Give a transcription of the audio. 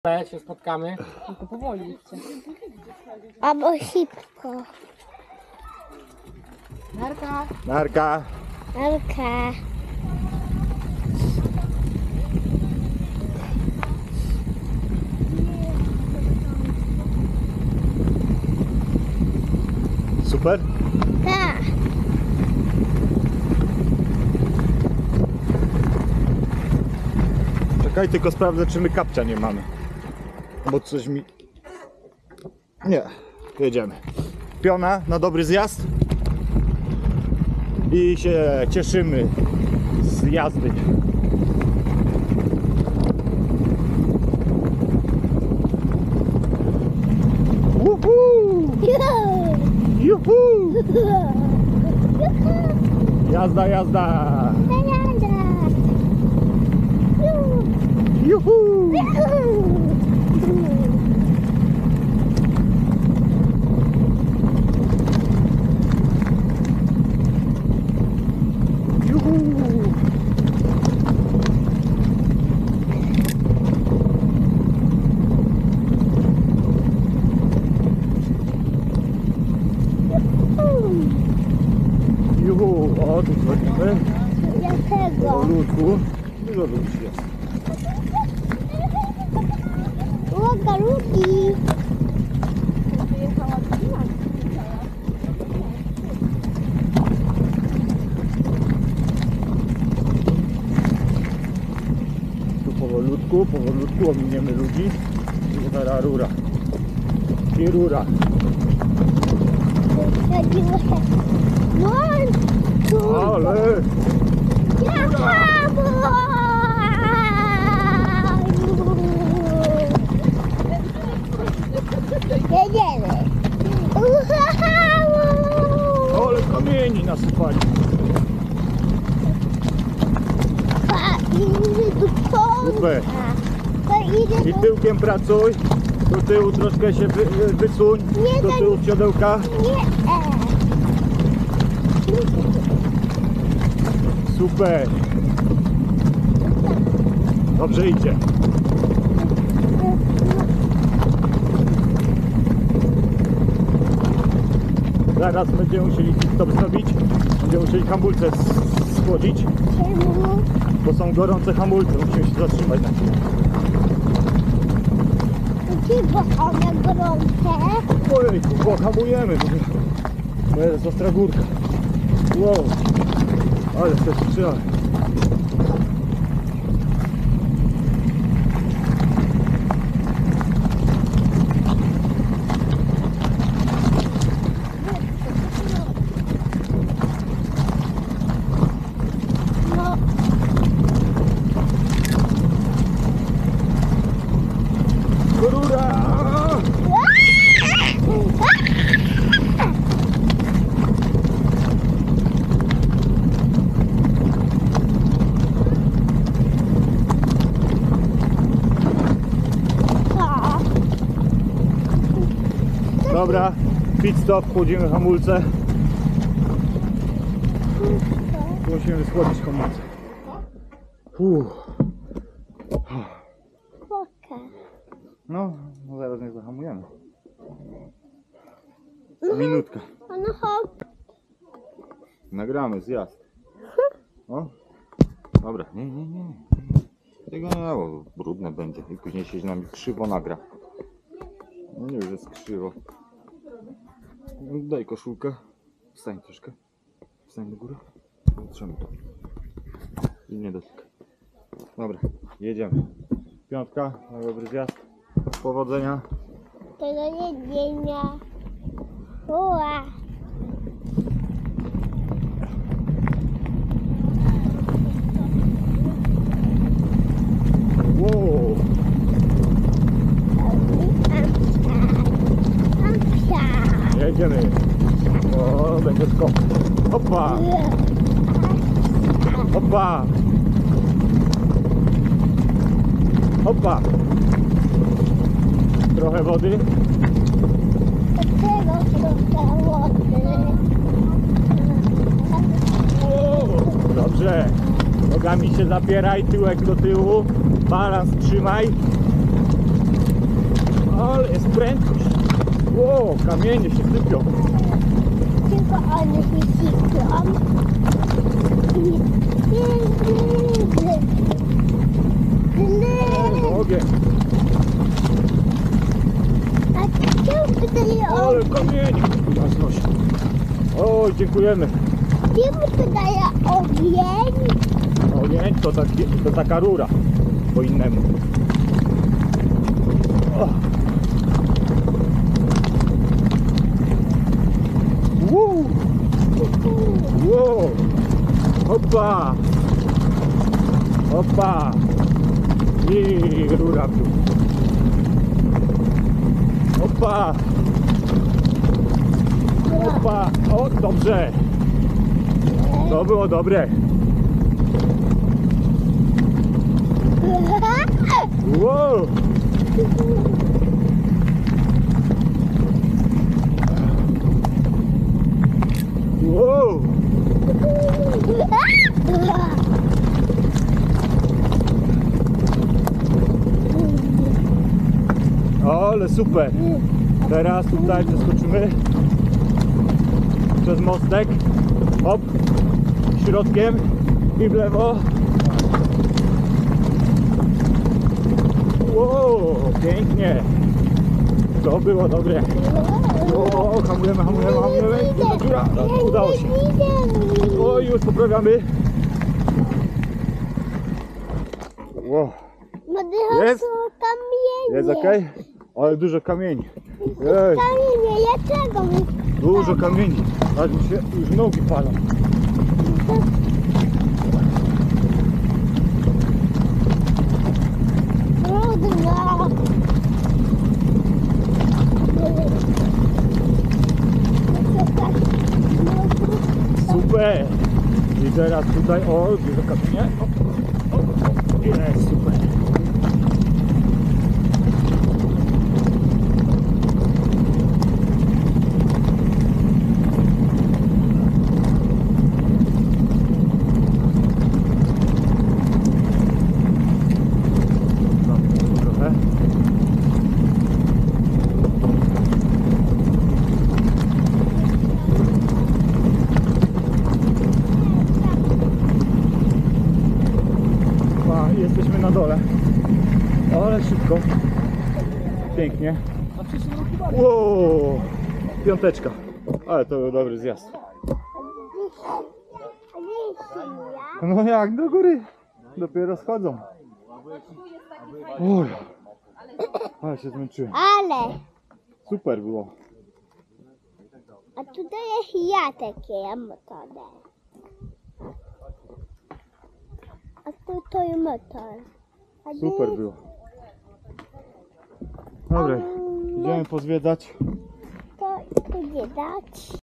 się spotkamy. Tylko powoli idźcie. Albo szybko. Narka. Narka. Narka. Super? Tak. Czekaj, tylko sprawdzę, czy my kapcia nie mamy. Bo coś mi... Nie, jedziemy. Piona na dobry zjazd. I się cieszymy z jazdy. Uhu! Juhu! Jazda, jazda! Juhu! Juhu! Juhu! O, tu wchodzimy. Dlaczego? Ludku. Dużo ludzi jest. Uwaga, ludzi. Tu powolutku ominiemy ludzi. I teraz rura. I rura. Ale! Jedziemy. Ale kamieni nasypali. Super. I tyłkiem pracuj. Do tyłu troszkę się wysuń. Nie, Do tak- tyłu siodełka. Nie. Super. Dobrze idzie. Zaraz będziemy musieli stop zrobić. Będziemy musieli hamulce schłodzić, Czemu? bo są gorące hamulce. Musimy się zatrzymać na chwilę. Dlaczego one gorące? Ojej, bo hamujemy. To jest ostra górka. Wow. Ale to jest przyjemne. No. Rura! Dobra, pit stop, chłodzimy hamulce. Musimy schłodzić hamulce. Foka. No, zaraz nie zahamujemy. Minutka. No chodź. Nagramy zjazd. O. Dobra, nie. Tego nie, bo brudne będzie i później się z nami krzywo nagra. No nie, już jest krzywo. Daj koszulkę. Wstań troszkę. Wstań do góry. Trzymaj to. I nie dotykaj. Dobra, jedziemy. Piątka, na dobry zjazd. Powodzenia. To do jedzenia. Ua. Wow. Jedziemy. O, będzie skok. Hopa. Hopa. Hopa. Trochę wody. Dobrze. Nogami się zapieraj, tyłek do tyłu. Balans trzymaj. prędkość. Wow, kamienie się sypią. Tylko one się sypią. Ogień. A czemu tutaj Ale kamienie nas nosi. Oj, dziękujemy. czemu tutaj ogień? Ogień to taka rura. Po innemu. O. Woo. Wow. Hopa. Hopa. I rura tu. Hopa. Hopa. O, dobrze. To było dobre. Wow. Wow. Ale super. Teraz tutaj przeskoczymy przez mostek. Hop. Środkiem i w lewo. Wow, pięknie. To było dobre. O, hamujemy. Jedna dziura. Udało się. O, już poprawiamy. Wow. Jest? Jest okej? Ale dużo kamieni. Jest. Kamienie, dlaczego? Dużo kamieni. Aż mi się już nogi palą. Trudno. Super. I teraz tutaj, o, dużo kamienia. O, jest, super. Trochę. Jesteśmy na dole. Ale szybko. Pięknie. Wow, piąteczka. Ale to był dobry zjazd. No jak do góry? Dopiero schodzą. Uj, ale się zmęczyłem. Ale. Super było. A tutaj jest ja takie motorem. A tutaj motor. A Super było. Dobra, idziemy pozwiedzać. To nie dać.